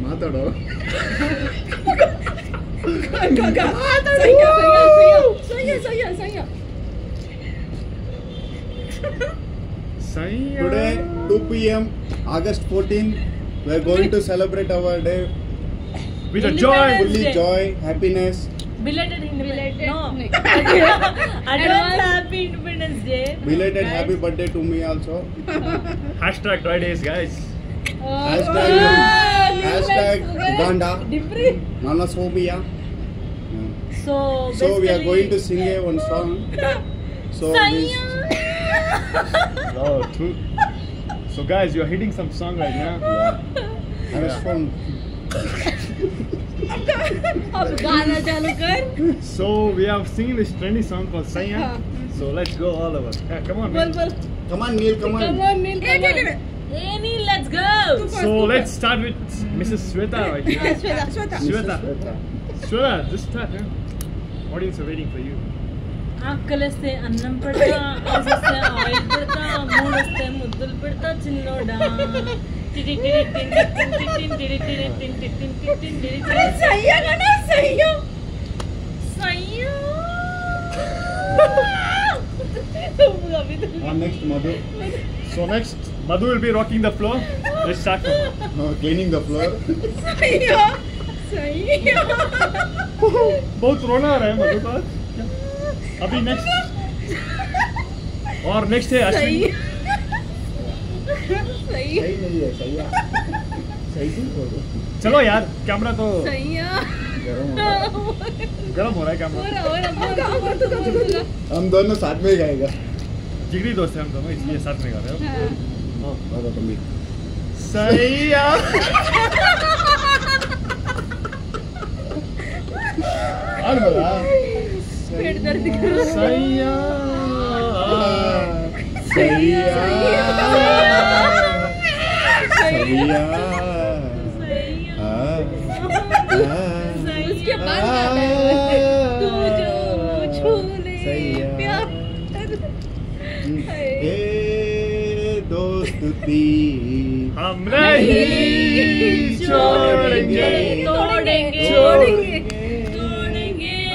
माताड़ो Today 2 p.m. August 14 we are going to celebrate our day with a joy, fully joy, happiness. Belated Independence Day. No. Advance Happy Independence Day. Belated happy birthday to me also. Hashtag Toy Days, guys. Hashtag Uganda. Nana Sobia. So we are going to sing one song. So Oh, true. So guys, you are hitting some song right now. Yeah. I was from. अब गाना चालू कर. So we are singing this trendy song called Saiya. So let's go all over. Yeah, come on. बोल बोल. Come on, Neil. Come on. Neil. Hey Neil, let's go. So let's start with Mrs. Sweta right here. Sweta, just start. Audience are waiting for you. ఆకలిస్తే అన్నం పెడతా, ఆశిస్తే oil పెడతా, మూడొస్తే ముద్దులు పెడతా చిన్నోడా. Next Madhu. So next, Madhu will be rocking the floor. Let's start from her. Cleaning the floor. बहुत रोना आ रहा है मधु का. अभी नेक्स्ट और नेक्स्ट है अश्विन. सही नहीं है, सही है. सही थी बोलो. चलो यार, कैमरा तो गरम हो रहा है कैमरा. हम दोनों साथ में ही गाएगा. जिगरी दोस्त है हम दोनों, इसलिए साथ में गा रहे हो. बाबा तुम भी. सैया और बोला. पेट दर्द कर रहा है. सैया सैया सैया उसके बाद तू जो छूले प्यार. ए दोस्ती हम नहीं छोड़ेंगे. तोड़ेंगे.